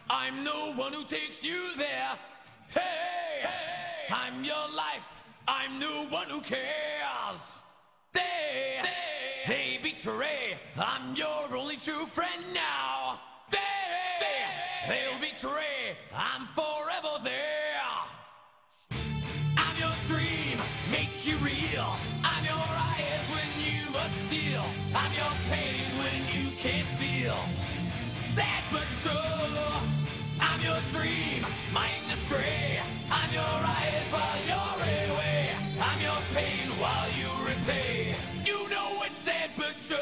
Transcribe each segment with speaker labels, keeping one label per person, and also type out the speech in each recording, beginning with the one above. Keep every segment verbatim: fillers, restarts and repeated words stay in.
Speaker 1: I'm the one who takes you there. Hey, hey, I'm your life. I'm the one who cares. They, they, they betray. I'm your only true friend now. They, they, they'll betray. I'm forever there. I'm your dream, make you real. I'm your eyes when you must steal. I'm your pain when you can't feel. Sad but true. I'm your dream, mind astray. I'm your eyes while you're away. I'm your pain while you repay. You know it's sad but true.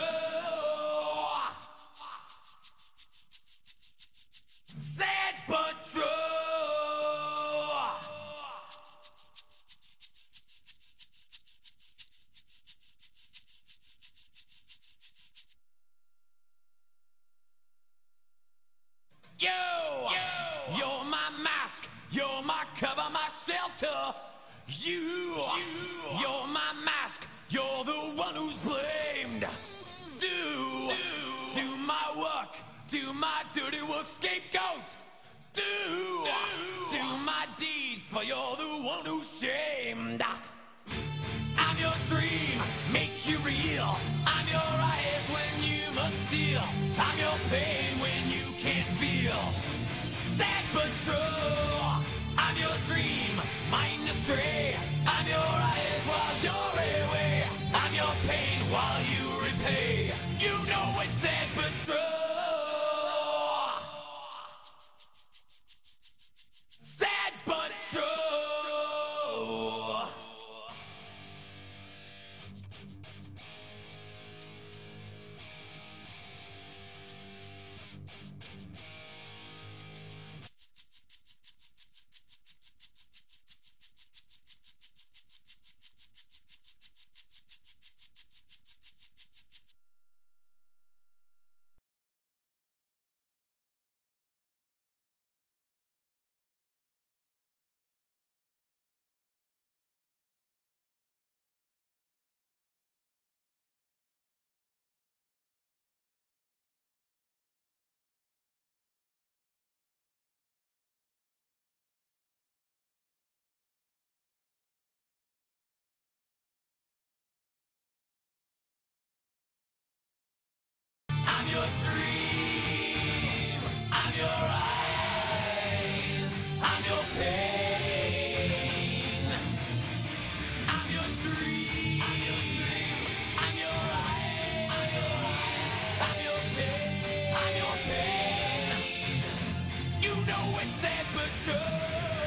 Speaker 1: Sad but true. You, you, you're my mask, you're my cover, my shelter. You, you, you're my mask, you're the one who's blamed. Do, do, do my work, do my dirty work, scapegoat. Do, do, do my deeds, for you're the one who's shamed. I'm your dream, make you real. I'm your eyes when you must steal. I'm your pain when you can't feel. Sad but true. I'm your dream, mind astray. I'm your eyes while you're away. I'm your pain while you repay. You know it's sad but true. Sad but true. I'm your dream, I'm your eyes, I'm your pain. I'm your dream, I'm your dream, I'm your eyes, I'm your eyes, I'm your pain, I'm your pain. You know it's sad but true.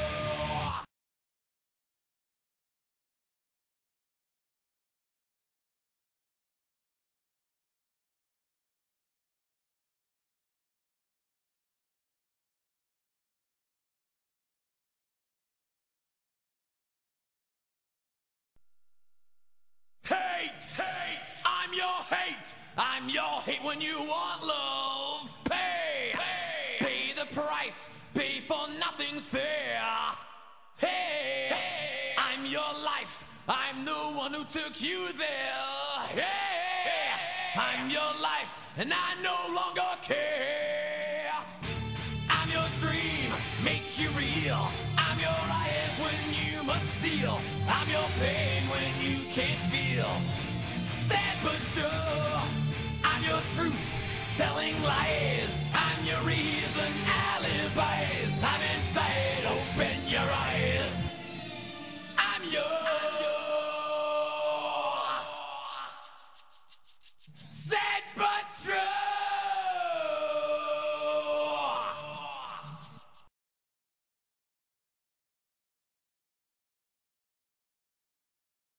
Speaker 1: Hate, hate, I'm your hate. I'm your hate when you want love. Pay, pay, pay the price. Pay for nothing's fair. Hey, hey, I'm your life. I'm the one who took you there. Hey, hey, I'm your life, and I no longer care. I'm your dream, make you real. I'm your eyes when you must steal. I'm your pain when you can't feel. Sad but true. I'm your truth, telling lies.